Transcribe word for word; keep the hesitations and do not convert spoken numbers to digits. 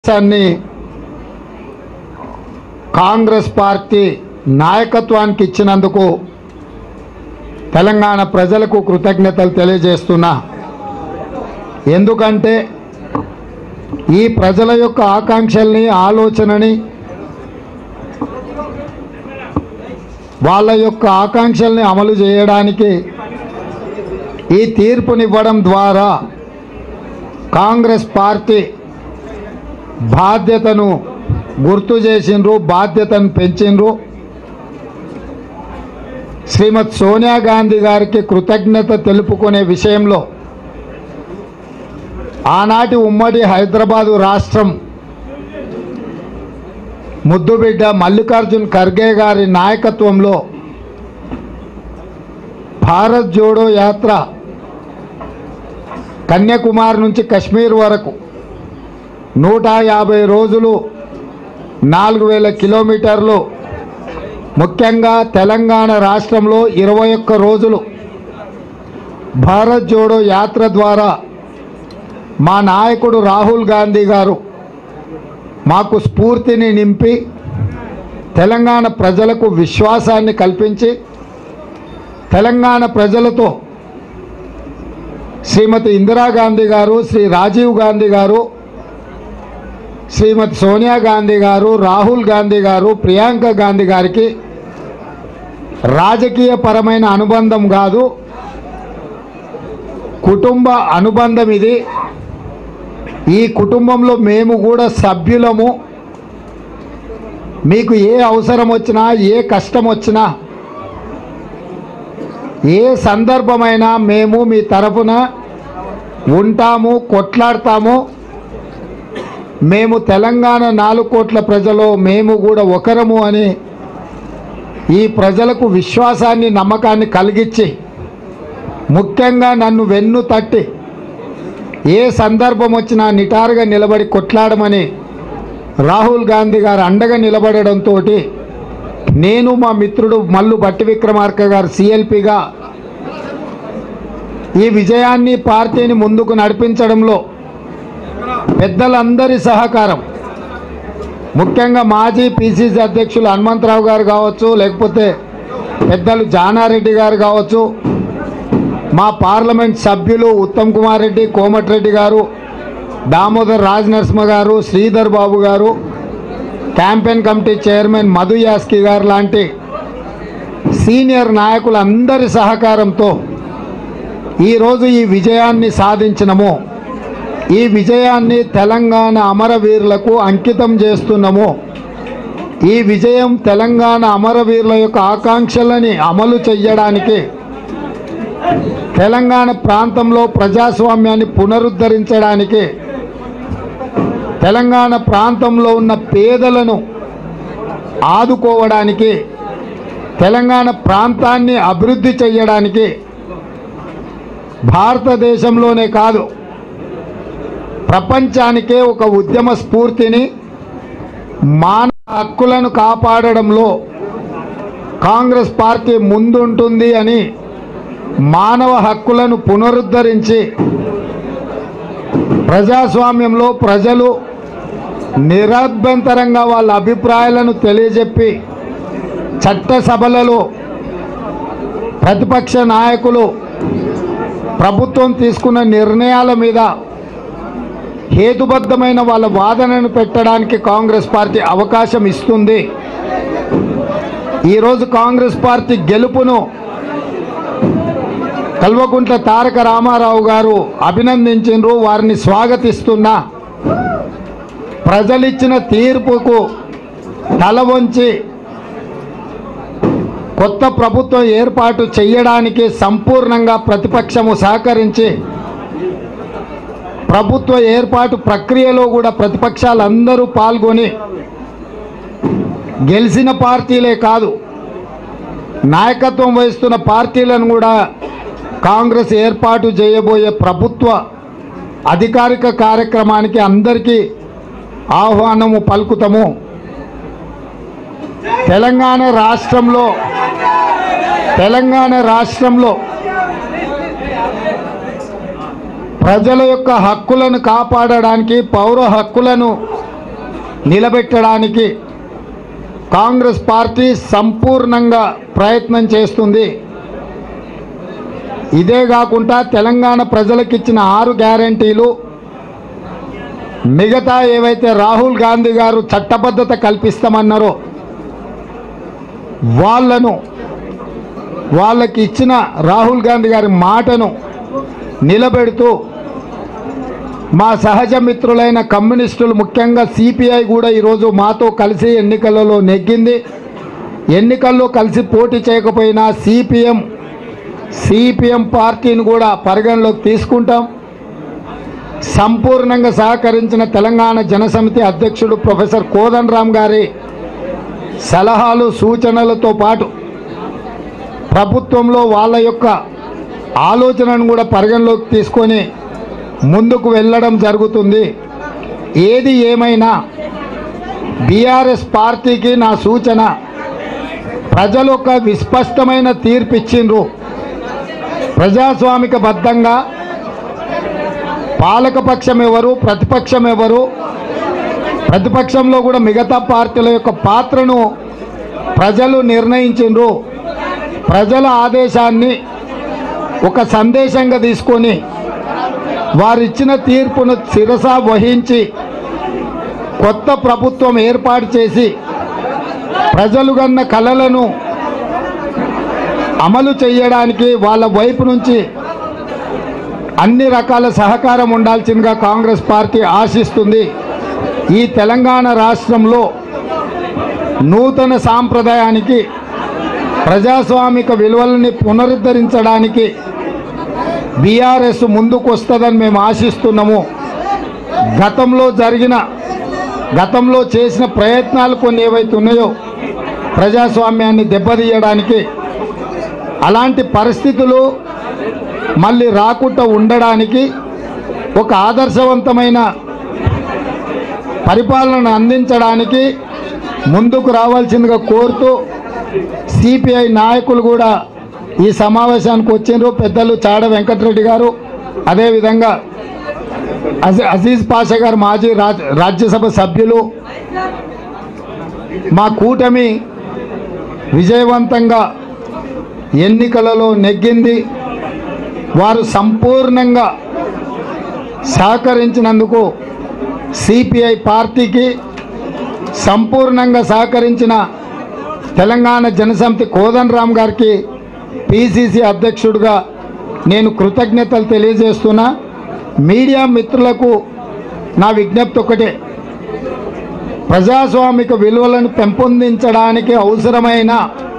దేశాన్ని కాంగ్రెస్ పార్టీ నాయకత్వానికి ఇచ్చినందుకు తెలంగాణ ప్రజలకు కృతజ్ఞతలు తెలియజేస్తున్నా. ఎందుకంటే ఈ ప్రజల యొక్క ఆకాంక్షల్ని ఆలోచనని వాళ్ళ యొక్క ఆకాంక్షల్ని అమలు చేయడానికి ఈ తీర్పునివ్వడం ద్వారా కాంగ్రెస్ పార్టీ బాధ్యతను గుర్తు చేసిండ్రు, బాధ్యతను పెంచిండ్రు. శ్రీమతి సోనియా గాంధీ గారికి కృతజ్ఞత తెలుపుకునే విషయంలో ఆనాటి ఉమ్మడి హైదరాబాదు రాష్ట్రం ముద్దుబిడ్డ మల్లికార్జున్ ఖర్గే గారి నాయకత్వంలో భారత్ జోడో యాత్ర కన్యాకుమారి నుంచి కశ్మీర్ వరకు నూట యాభై రోజులు నాలుగు వేల కిలోమీటర్లు, ముఖ్యంగా తెలంగాణ రాష్ట్రంలో ఇరవై ఒక్క రోజులు భారత్ జోడో యాత్ర ద్వారా మా నాయకుడు రాహుల్ గాంధీ గారు మాకు స్ఫూర్తిని నింపి తెలంగాణ ప్రజలకు విశ్వాసాన్ని కల్పించి తెలంగాణ ప్రజలతో శ్రీమతి ఇందిరాగాంధీ గారు, శ్రీ రాజీవ్ గాంధీ గారు, శ్రీమతి సోనియా గాంధీ గారు, రాహుల్ గాంధీ గారు, ప్రియాంక గాంధీ గారికి రాజకీయపరమైన అనుబంధం కాదు, కుటుంబ అనుబంధం ఇది. ఈ కుటుంబంలో మేము కూడా సభ్యులము. మీకు ఏ అవసరం వచ్చినా, ఏ కష్టం వచ్చినా, ఏ సందర్భమైనా మేము మీ తరఫున ఉంటాము, కొట్లాడతాము. మేము తెలంగాణ నాలుగు కోట్ల ప్రజలు మేము కూడా ఒకరము అని ఈ ప్రజలకు విశ్వాసాన్ని, నమ్మకాన్ని కలిగించి ముఖ్యంగా నన్ను వెన్ను తట్టి ఏ సందర్భం వచ్చినా నిటారుగా నిలబడి కొట్లాడమని రాహుల్ గాంధీ గారు అండగా నిలబడడంతో నేను మా మిత్రుడు మల్లు భట్టి విక్రమార్క గారు సిఎల్పిగా ఈ విజయాన్ని, పార్టీని ముందుకు నడిపించడంలో పెద్దలందరి సహకారం, ముఖ్యంగా మాజీ పిసిసి అధ్యక్షులు హనుమంతరావు గారు కావచ్చు, లేకపోతే పెద్దలు జానారెడ్డి గారు కావచ్చు, మా పార్లమెంట్ సభ్యులు ఉత్తమ్ కుమార్ రెడ్డి, కోమటిరెడ్డి గారు, దామోదర్ రాజనరసింహ గారు, శ్రీధర్ బాబు గారు, campaign committee chairman Madhu Yaskhi గారు లాంటి సీనియర్ నాయకులందరి సహకారంతో ఈరోజు ఈ విజయాన్ని సాధించినము. ఈ విజయాన్ని తెలంగాణ అమరవీరులకు అంకితం చేస్తున్నాము. ఈ విజయం తెలంగాణ అమరవీరుల యొక్క ఆకాంక్షలని అమలు చేయడానికి, తెలంగాణ ప్రాంతంలో ప్రజాస్వామ్యాన్ని పునరుద్ధరించడానికి, తెలంగాణ ప్రాంతంలో ఉన్న పేదలను ఆదుకోవడానికి, తెలంగాణ ప్రాంతాన్ని అభివృద్ధి చేయడానికి భారతదేశంలోనే కాదు ప్రపంచానికే ఒక ఉద్యమ స్ఫూర్తిని, మానవ హక్కులను కాపాడడంలో కాంగ్రెస్ పార్టీ ముందుంటుంది అని మానవ హక్కులను పునరుద్ధరించి ప్రజాస్వామ్యంలో ప్రజలు నిరభ్యంతరంగా వాళ్ళ అభిప్రాయాలను తెలియజెప్పి చట్టసభలలో ప్రతిపక్ష నాయకులు ప్రభుత్వం తీసుకున్న నిర్ణయాల మీద హేతుబద్ధమైన వాళ్ళ వాదనను పెట్టడానికి కాంగ్రెస్ పార్టీ అవకాశం ఇస్తుంది. ఈరోజు కాంగ్రెస్ పార్టీ గెలుపును కల్వకుంట్ల తారక రామారావు గారు అభినందించిండ్రు, వారిని స్వాగతిస్తున్నా. ప్రజలిచ్చిన తీర్పుకు తల వంచి కొత్త ప్రభుత్వం ఏర్పాటు చేయడానికి సంపూర్ణంగా ప్రతిపక్షము సహకరించి ప్రభుత్వ ఏర్పాటు ప్రక్రియలో కూడా ప్రతిపక్షాలందరూ పాల్గొని గెలిచిన పార్టీలే కాదు, నాయకత్వం వహిస్తున్న పార్టీలను కూడా కాంగ్రెస్ ఏర్పాటు చేయబోయే ప్రభుత్వ అధికారిక కార్యక్రమానికి అందరికీ ఆహ్వానము పలుకుతాము. తెలంగాణ రాష్ట్రంలో తెలంగాణ రాష్ట్రంలో ప్రజల యొక్క హక్కులను కాపాడడానికి, పౌర హక్కులను నిలబెట్టడానికి కాంగ్రెస్ పార్టీ సంపూర్ణంగా ప్రయత్నం చేస్తుంది. ఇదే కాకుండా తెలంగాణ ప్రజలకు ఇచ్చిన ఆరు గ్యారెంటీలు, మిగతా ఏవైతే రాహుల్ గాంధీ గారు చట్టబద్ధత కల్పిస్తామన్నారో వాళ్ళను, వాళ్ళకి ఇచ్చిన రాహుల్ గాంధీ గారి మాటను నిలబెడుతూ మా సహజ మిత్రులైన కమ్యూనిస్టులు, ముఖ్యంగా సిపిఐ కూడా ఈరోజు మాతో కలిసి ఎన్నికలలో నెగ్గింది. ఎన్నికల్లో కలిసి పోటీ చేయకపోయినా సిపిఎం సిపిఎం పార్టీని కూడా పరిగణలోకి తీసుకుంటాం. సంపూర్ణంగా సహకరించిన తెలంగాణ జనసమితి అధ్యక్షుడు ప్రొఫెసర్ కోదండరామ్ గారి సలహాలు సూచనలతో పాటు ప్రభుత్వంలో వాళ్ళ యొక్క ఆలోచనను కూడా పరిగణలోకి తీసుకొని ముందుకు వెళ్ళడం జరుగుతుంది. ఏది ఏమైనా బీఆర్ఎస్ పార్టీకి నా సూచన, ప్రజలు ఒక విస్పష్టమైన తీర్పు ఇచ్చిండ్రు. ప్రజాస్వామిక బద్ధంగా పాలకపక్షం ఎవరు, ప్రతిపక్షం ఎవరు, ప్రతిపక్షంలో కూడా మిగతా పార్టీల యొక్క పాత్రను ప్రజలు నిర్ణయించిండ్రు. ప్రజల ఆదేశాన్ని ఒక సందేశంగా తీసుకొని వారిచ్చిన తీర్పును శిరస వహించి కొత్త ప్రభుత్వం ఏర్పాటు చేసి ప్రజలు కన్న కలలను అమలు చేయడానికి వాళ్ళ వైపు నుంచి అన్ని రకాల సహకారం ఉండాల్సిందిగా కాంగ్రెస్ పార్టీ ఆశిస్తుంది. ఈ తెలంగాణ రాష్ట్రంలో నూతన సాంప్రదాయానికి, ప్రజాస్వామిక విలువలని పునరుద్ధరించడానికి బీఆర్ఎస్ ముందుకు వస్తుందని మేము ఆశిస్తున్నాము. గతంలో జరిగిన గతంలో చేసిన ప్రయత్నాలు కొన్ని ఏవైతే ఉన్నాయో ప్రజాస్వామ్యాన్ని దెబ్బతీయడానికి, అలాంటి పరిస్థితులు మళ్ళీ రాకుండా ఉండడానికి ఒక ఆదర్శవంతమైన పరిపాలనను అందించడానికి ముందుకు రావాల్సిందిగా కోరుతూ సిపిఐ నాయకులు కూడా ఈ సమావేశానికి వచ్చిండ్రు. పెద్దలు చాడ వెంకటరెడ్డి గారు, అదేవిధంగా అజీజ్ పాషా గారు, మాజీ రాజ్యసభ సభ్యులు. మా కూటమి విజయవంతంగా ఎన్నికలలో నెగ్గింది. వారు సంపూర్ణంగా సహకరించినందుకు సిపిఐ పార్టీకి, సంపూర్ణంగా సహకరించిన తెలంగాణ జనసమితి కోదండరామ్ గారికి, పిసిసి అధ్యక్షుడిగా నేను కృతజ్ఞతలు తెలియజేస్తున్నా. మీడియా మిత్రులకు నా విజ్ఞప్తి ఒకటే, ప్రజాస్వామిక విలువలను పెంపొందించడానికి అవసరమైన